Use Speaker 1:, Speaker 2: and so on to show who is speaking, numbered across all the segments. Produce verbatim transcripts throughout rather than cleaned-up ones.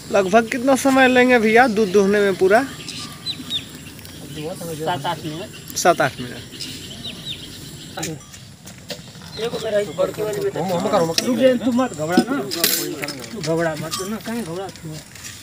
Speaker 1: लगभग कितना समय लेंगे भैया दूध दुहने में पूरा?
Speaker 2: सात आठ मिनट
Speaker 1: सात आठ मिनट।
Speaker 2: तू मत घबरा ना, तू घबरा मत ना, कहीं घबरा तू।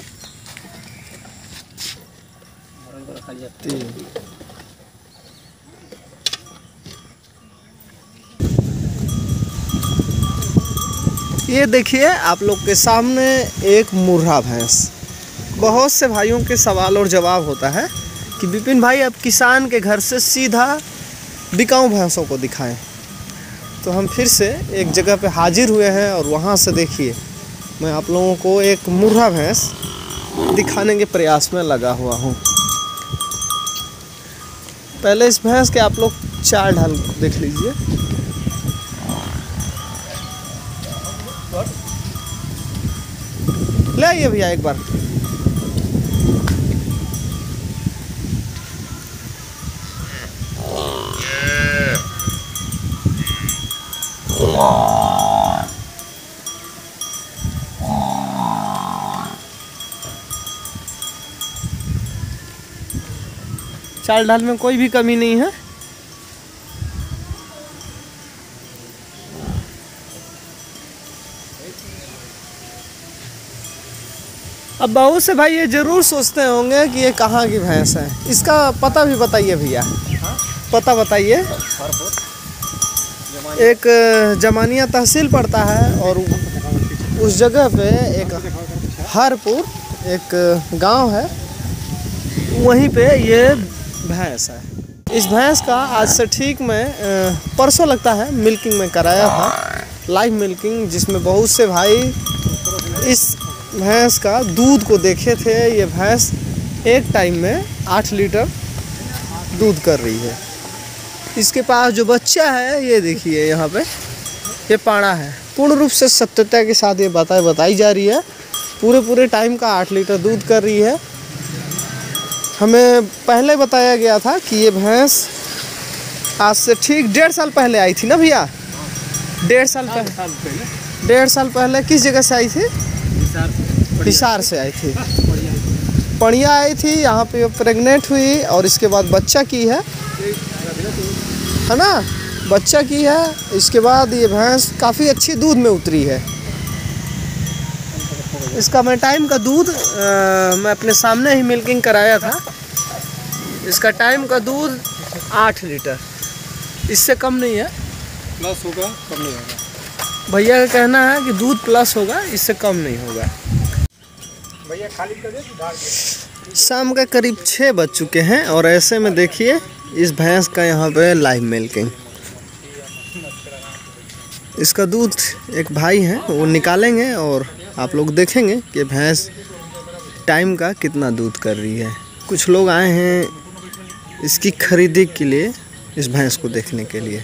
Speaker 1: ये देखिए आप लोग के सामने एक मुर्रा भैंस। बहुत से भाइयों के सवाल और जवाब होता है कि विपिन भाई अब किसान के घर से सीधा बिकाऊ भैंसों को दिखाएं। तो हम फिर से एक जगह पे हाजिर हुए हैं और वहाँ से देखिए मैं आप लोगों को एक मुर्रा भैंस दिखाने के प्रयास में लगा हुआ हूँ। पहले इस भैंस के आप लोग चाल ढाल देख लीजिए। ले आइए भैया एक बार। चाल ढाल में कोई भी कमी नहीं है। अब बहुत से भाई ये जरूर सोचते होंगे कि ये कहाँ की भैंस है। इसका पता भी बताइए भैया। पता बताइए। एक जमानिया तहसील पड़ता है और उस जगह पे एक हरपुर एक गांव है, वहीं पे ये भैंस है। इस भैंस का आज से ठीक मैं परसों लगता है मिल्किंग में कराया था, लाइव मिल्किंग, जिसमें बहुत से भाई इस भैंस का दूध को देखे थे। ये भैंस एक टाइम में आठ लीटर दूध कर रही है। इसके पास जो बच्चा है ये देखिए यहाँ पे, ये पाड़ा है। पूर्ण रूप से सत्यता के साथ ये बातें बताई जा रही है। पूरे पूरे टाइम का आठ लीटर दूध कर रही है। हमें पहले बताया गया था कि ये भैंस आज से ठीक डेढ़ साल पहले आई थी ना भैया? डेढ़ साल पहले डेढ़ साल पहले किस जगह से आई थी? हिसार से आई थी। पड़िया आई थी, यहाँ पे प्रेग्नेंट हुई और इसके बाद बच्चा की है है ना, बच्चा की है। इसके बाद ये भैंस काफ़ी अच्छी दूध में उतरी है। इसका मैं टाइम का दूध आ, मैं अपने सामने ही मिल्किंग कराया था। इसका टाइम का दूध आठ लीटर, इससे कम नहीं है।
Speaker 3: प्लस होगा, कम नहीं होगा।
Speaker 1: भैया का कहना है कि दूध प्लस होगा, इससे कम नहीं होगा।
Speaker 3: भैया खाली कर दे।
Speaker 1: शाम का करीब छः बज चुके हैं और ऐसे में देखिए इस भैंस का यहाँ पे लाइव मिल्किंग। इसका दूध एक भाई हैं वो निकालेंगे और आप लोग देखेंगे कि भैंस टाइम का कितना दूध कर रही है। कुछ लोग आए हैं इसकी खरीदी के लिए, इस भैंस को देखने के लिए।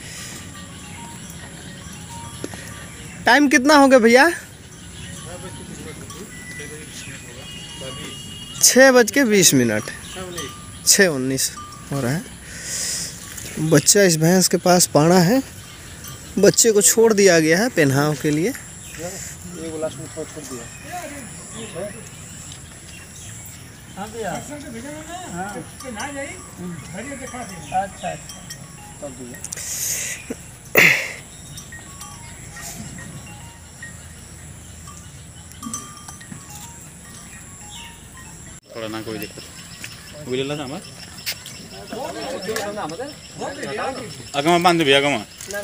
Speaker 1: टाइम कितना हो गया भैया? छः बज के बीस मिनट, छः उन्नीस हो रहा है। बच्चा इस भैंस के पास पाड़ा है। बच्चे को छोड़ दिया गया है पहनाव के लिए।
Speaker 3: थोड़ा ना कोई दिक्कत बुझल ना हमार आगमा बांध भी आगमा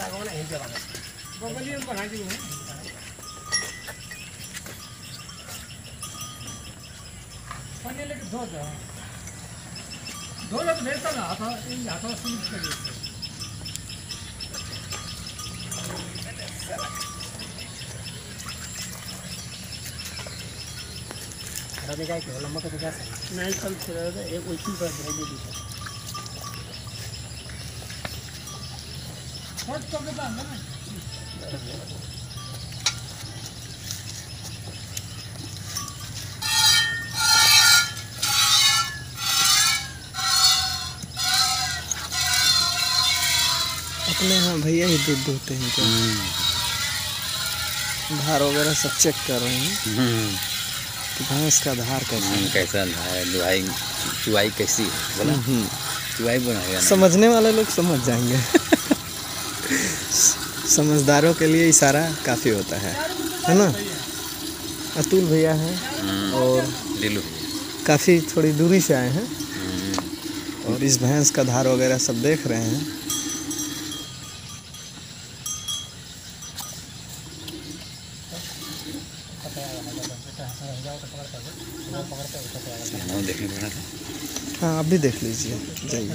Speaker 2: नहीं कल एक वैसी पर भेज दी
Speaker 1: अपने यहाँ भैया ही दूध दूहते हैं क्या? धार वगैरह सब चेक कर रहे हैं। कि भैंस का धार कैसा है।
Speaker 4: कैसा है, दुहाई चुवाई कैसी है बोला, चुवाई बनाएगा ना।
Speaker 1: समझने वाले लोग समझ जाएंगे। समझदारों के लिए इशारा काफ़ी होता है है ना। अतुल भैया हैं और
Speaker 4: दिलू
Speaker 1: काफ़ी थोड़ी दूरी से आए हैं और इस भैंस का धार वगैरह सब देख रहे हैं।
Speaker 4: देखने पड़ा था।
Speaker 1: हाँ, आप भी देख लीजिए, जाइए।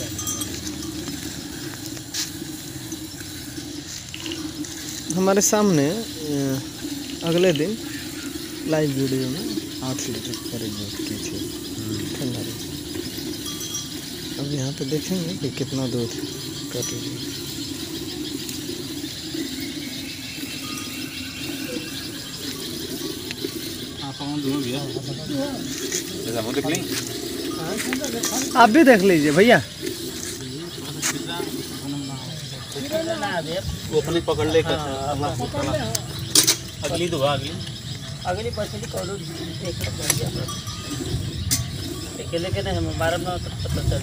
Speaker 1: हमारे सामने अगले दिन लाइव वीडियो में आठ लीटर करीब दूध की थी ठंडा दूध। अब यहाँ पे देखेंगे कि कितना दूध कट रही है। आप भी देख लीजिए भैया।
Speaker 3: वो अपनी पकड़ ले अगली दुआ अगली
Speaker 2: अगली पछली कौन देख अकेले के नहीं हमारा में पता चल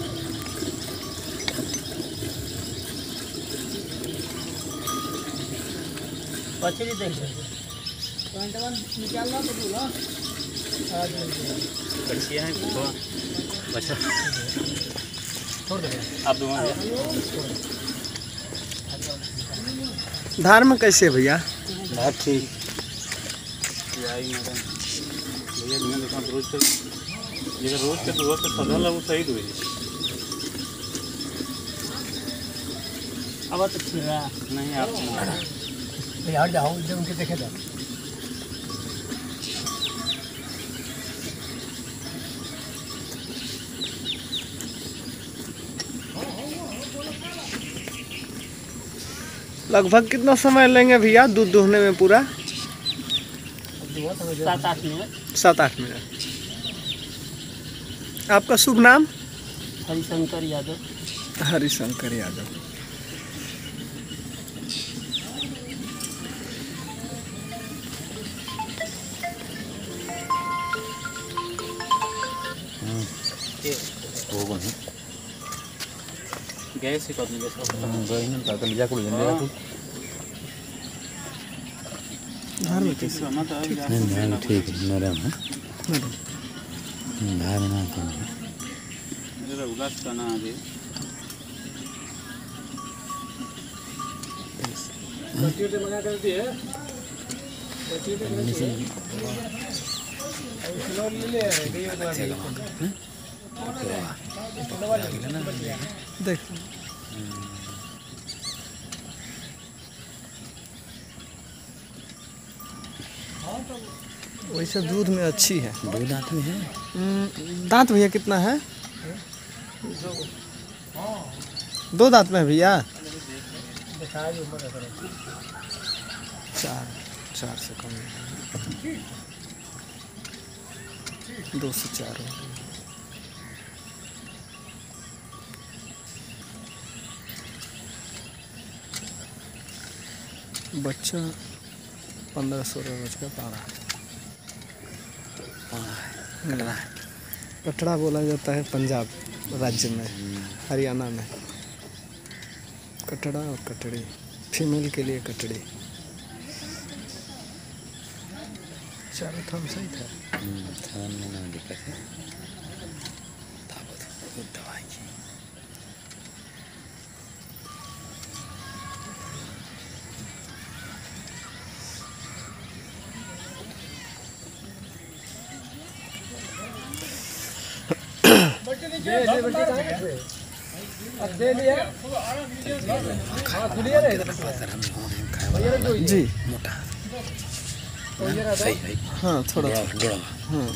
Speaker 2: पछली देख निकालना तो बोला
Speaker 3: बच्चियाँ हैं तो बच्चा छोड़ दे आप दोनों
Speaker 1: धार में कैसे भैया?
Speaker 3: धार ठीक मैडम भैया मैं देखा रोज के जगह रोज के रोज के सदा लगू सही हुई
Speaker 2: अब तो फिरा
Speaker 3: नहीं आप
Speaker 2: यार जाओ जब उनके देखे जाओ।
Speaker 1: लगभग कितना समय लेंगे भैया दूध दूहने में पूरा?
Speaker 2: सात आठ मिनट
Speaker 1: सात आठ मिनट। आपका शुभ नाम?
Speaker 2: हरिशंकर यादव।
Speaker 1: हरिशंकर यादव।
Speaker 4: वो कौन है?
Speaker 3: गैस ही करने गैस
Speaker 4: गई ना ताकल जा कोई जंदे को
Speaker 1: धार में कैसे?
Speaker 4: नहीं नहीं ठीक है नरम है धार में ना कम है।
Speaker 3: मेरा उलास का ना आगे
Speaker 2: बच्चे से मना करती है बच्चे से ले ले
Speaker 1: देख वैसे दूध में अच्छी है।
Speaker 4: दो दांत में है।
Speaker 1: दांत भैया कितना है? दो दांत में है भैया। चार चार से कम नहीं। दो से चार हो। बच्चा पंद्रह सोलह रोज का पारा। कटड़ा बोला जाता है पंजाब राज्य में, हरियाणा में। कटड़ा और कटड़ी, फीमेल के लिए कटड़ी। चारों थम सही था।
Speaker 4: थान में ना दिक्कत है। ताबत दवाई की
Speaker 1: जी
Speaker 4: मोटा सही है।
Speaker 1: हाँ थोड़ा
Speaker 4: डोड़ा डोड़ा
Speaker 1: हाँ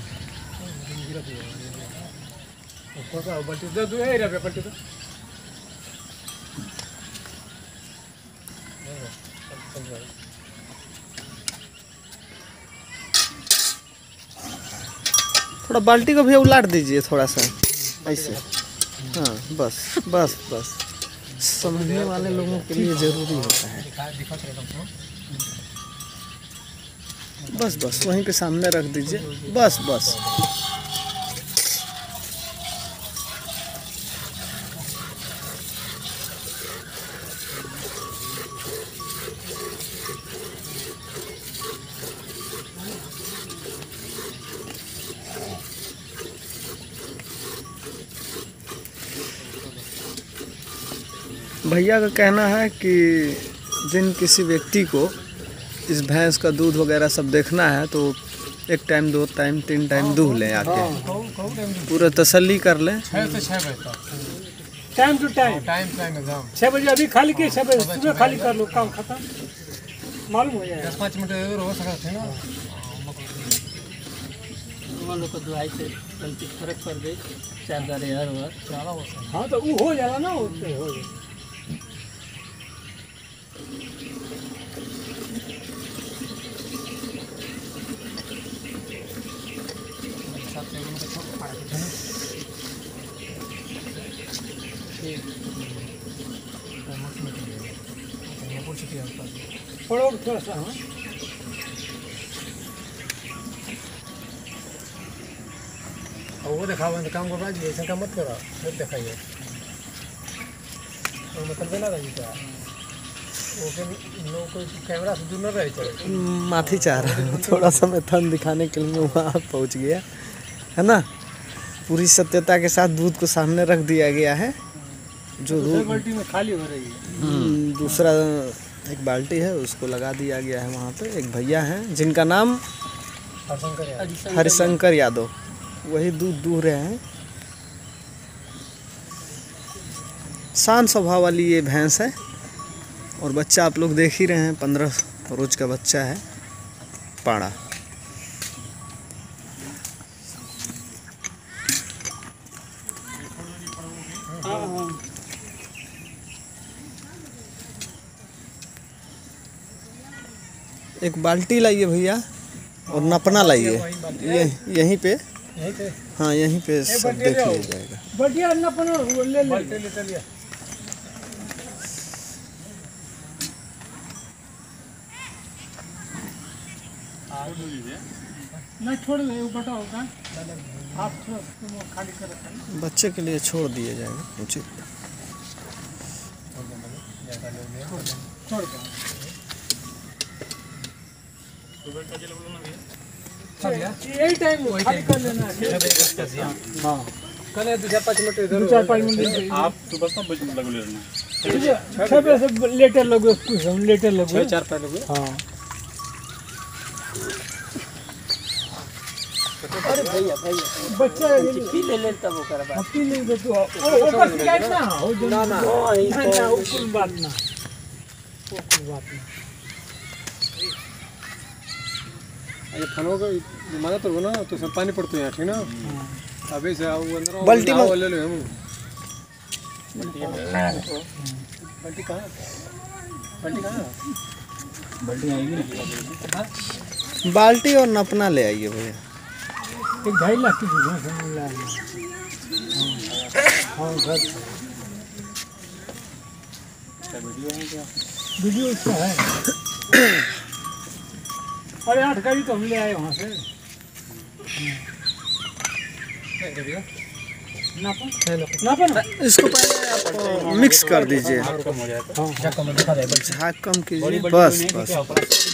Speaker 1: थोड़ा बाल्टी को भी उलाट दीजिए थोड़ा सा ऐसे। हाँ बस बस बस समझने वाले लोगों के लिए ज़रूरी होता है। बस बस वहीं पे सामने रख दीजिए, बस बस। भैया का कहना है कि जिन किसी व्यक्ति को इस भैंस का दूध वगैरह सब देखना है तो एक टाइम, दो टाइम, तीन टाइम दूध लें आके, पूरा तसल्ली कर लें।
Speaker 2: छः से छः बजे तक time to time time time exam छः बजे अभी खाली किए, छः बजे सुबह खाली कर लो, काम खत्म, मालूम हो जाएगा। दस पाँच मिनट हो सकते हैं ना, लोग को दवाई से गलती फर्क पड़ गई, चार दारे हर बार चला हो सकता। हाँ तो वो हो जाएगा ना, उससे हो जाएगा। थोड़ा सा हाँ वो दिखावा काम कर रहा है, ऐसा काम मत करो, मत दिखाइए और मतलब ना रही क्या वो कोई कैमरा से दूर न रहे चले।
Speaker 1: माफी चाह रहा हूँ, थोड़ा सा मैं थन दिखाने के लिए वहाँ पहुँच गया है ना। पूरी सत्यता के साथ दूध को सामने रख दिया गया है, जो दूध
Speaker 2: बाल्टी में खाली हो रही है।
Speaker 1: दूसरा एक बाल्टी है उसको लगा दिया गया है वहाँ पे। एक भैया हैं जिनका नाम हरिशंकर यादव, वही दूध दूह रहे हैं। शांत स्वभाव वाली ये भैंस है और बच्चा आप लोग देख ही रहे हैं, पंद्रह रोज का बच्चा है, पाड़ा। एक बाल्टी लाइए भैया और नपना लाइए, ये यहीं पे, हाँ यहीं पे सब देख लिया जाएगा।
Speaker 2: बढ़िया नपना ले ले ले नहीं छोड़ दे, वो बटा होगा आप थोड़ा खाली कर रखें,
Speaker 1: बच्चे के लिए छोड़ दिया जाएगा उचित।
Speaker 2: छोड़ दो यही टाइम खाली कर लेना है। हाँ कल दो चार पाँच मिनट दो चार पाँच मिनट
Speaker 3: आप सुबह सब बजे लगो ले लेना,
Speaker 2: छः बजे से लेटर लगो, कुछ हम लेटर लगो चार पाँच लगो। हाँ अरे भैया भैया बच्चा पी ले ले तब वो कर बात पी ले दे तो ओ ऊपर शिकायत ना हो ना ना ना वो कोई बात ना, वो कोई बात ना। ये फलों का माना तो ना तो सब पानी पड़ते हैं ठीक ना, अभी से आओ अंदर
Speaker 1: बाल्टी में
Speaker 2: ले लो हम बाल्टी कहाँ बाल्टी कहाँ बाल्टी आएगी,
Speaker 1: बाल्टी और नपना ले आइए भैया।
Speaker 2: एक ढाई लाख की जगह हाँ घर वीडियो इसका है। अरे आठ गाड़ी तो हम ले आए वहाँ से।
Speaker 1: इसको पहले आप मिक्स कर दीजिए, झाग कम कीजिए, बस बस।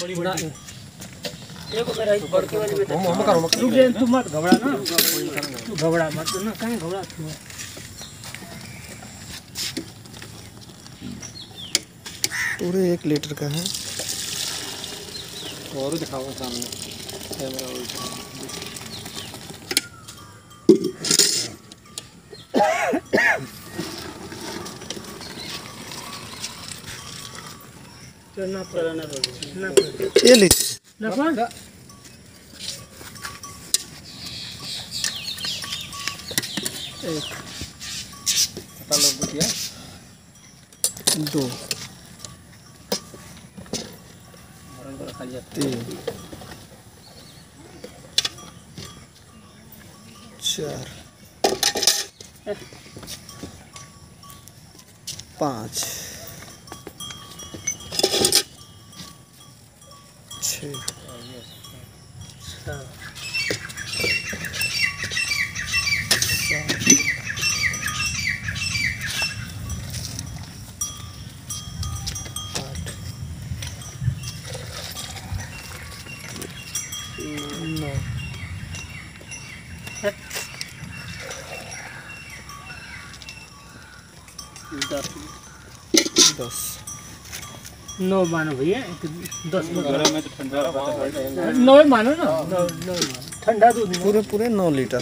Speaker 2: तू मत घबरा ना, तू घबरा मत ना, कहीं घबरा तू।
Speaker 1: पूरे एक लीटर का है।
Speaker 2: और दिखाओ सामने कैमरा चलना पड़ना
Speaker 1: ये लीजिए एक दो तीन चार पाँच छः नौ दस
Speaker 2: नौ मानो भैया, दस
Speaker 3: गरम में तो ठंडा रहता है।
Speaker 2: नौ मानो ना, नौ नौ ठंडा दूध
Speaker 1: पूरे पूरे नौ लीटर।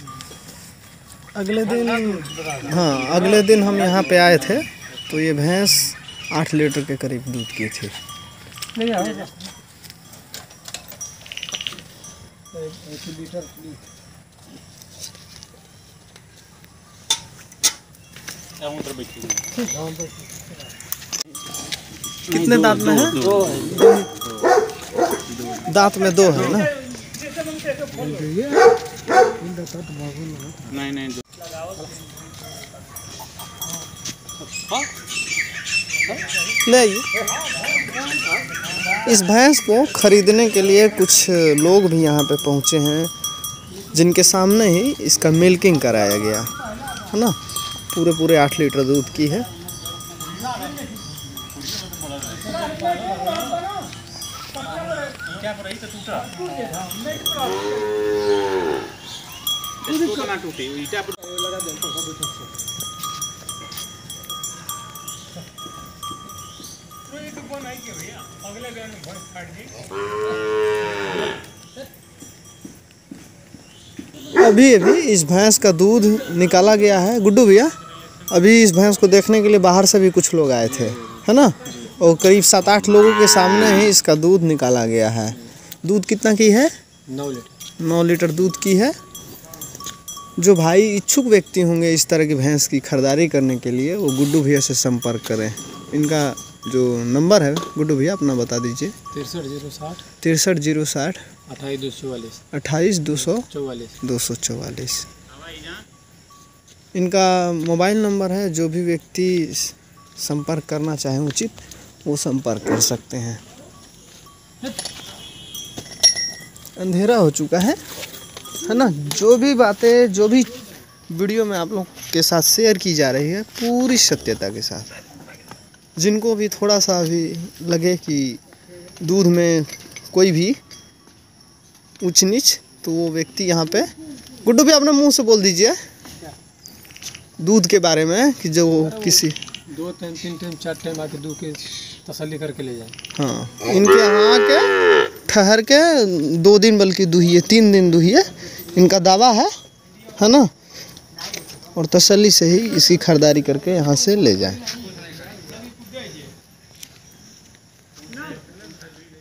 Speaker 1: अगले दिन हाँ अगले दिन हम यहाँ पे आए थे तो ये भैंस आठ लीटर के करीब दूध की थी।
Speaker 2: नहीं आ
Speaker 3: उधर बैठी
Speaker 1: कितने दांत में है? दांत में दो है ना?
Speaker 3: नहीं नहीं
Speaker 1: ले आइए। इस भैंस को खरीदने के लिए कुछ लोग भी यहाँ पे पहुँचे हैं जिनके सामने ही इसका मिल्किंग कराया गया है ना। पूरे पूरे आठ लीटर दूध की है।
Speaker 3: क्या पर रही तो टूटा इसको ना टूटी ईटा पर लगा दे तो सब तो ये तो कौन आई के भैया अगले दिन में भैंस काट दी।
Speaker 1: अभी अभी इस भैंस का दूध निकाला गया है गुड्डू भैया। अभी इस भैंस को देखने के लिए बाहर से भी कुछ लोग आए थे है ना, और करीब सात आठ लोगों के सामने ही इसका दूध निकाला गया है। दूध कितना की है?
Speaker 2: नौ लीटर
Speaker 1: नौ लीटर दूध की है। जो भाई इच्छुक व्यक्ति होंगे इस तरह की भैंस की खरीदारी करने के लिए वो गुड्डू भैया से संपर्क करें। इनका जो नंबर है गुड्डू भैया अपना बता दीजिए।
Speaker 2: तिरसठ जीरो साठ
Speaker 1: तिरसठ जीरो साठ
Speaker 2: अट्ठाईस दो सौ चौवालीस
Speaker 1: अट्ठाईस दो सौ
Speaker 2: चौवालीस
Speaker 1: दो सौ चौवालीस इनका मोबाइल नंबर है। जो भी व्यक्ति संपर्क करना चाहें उचित वो संपर्क कर सकते हैं। अंधेरा हो चुका है है ना। जो भी बातें जो भी वीडियो में आप लोग के साथ शेयर की जा रही है पूरी सत्यता के साथ। जिनको भी थोड़ा सा भी लगे कि दूध में कोई भी ऊंच नीच तो वो व्यक्ति यहाँ पे गुड्डू भी अपने मुंह से बोल दीजिए दूध के बारे में कि जो किसी
Speaker 2: दो टाइम तीन टाइम चार टाइम आके दूध के तसल्ली करके ले जाए।
Speaker 1: हाँ इनके यहाँ आके ठहर के दो दिन बल्कि दुहिए तीन दिन दुहिए इनका दावा है है ना, और तसल्ली से ही इसकी खरीदारी करके यहाँ से ले जाएं।